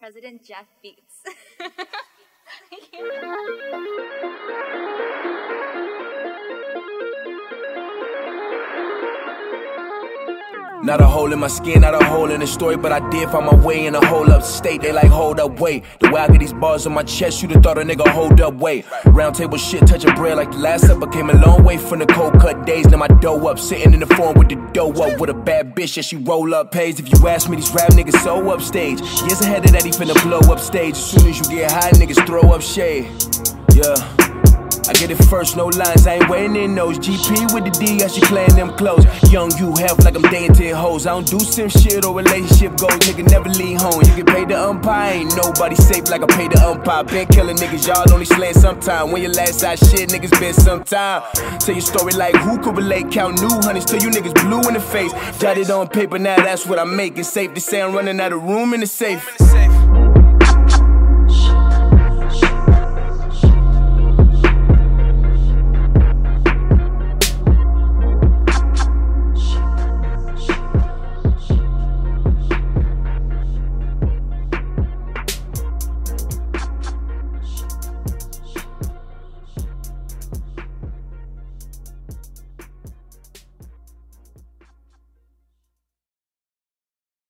President Jeff Beats. Not a hole in my skin, not a hole in the story, but I did find my way in a hold up state. They like, hold up, wait. The way I get these bars on my chest, you'd have thought a nigga hold up, wait. Round table shit, touching bread like the last up. I came a long way from the cold cut days. Now my dough up, sitting in the phone with the dough up. With a bad bitch, yeah, she roll up pays. If you ask me, these rap niggas so upstage. Years ahead of that, he finna blow up stage. As soon as you get high, niggas throw up shade. Yeah. I get it first, no lines, I ain't waiting in those. GP with the D, I should playing them close. Young you have like I'm dating 10 hoes. I don't do sim shit or relationship goals. Nigga never leave home. You get paid the umpire, ain't nobody safe like I paid the umpire. Been killing niggas, y'all only slaying sometime. When your last side shit, niggas been sometime. Tell your story like who could relate. Count new honeys till you niggas blue in the face. Jotted on paper, now that's what I make. It's safe to say I'm running out of room in the safe.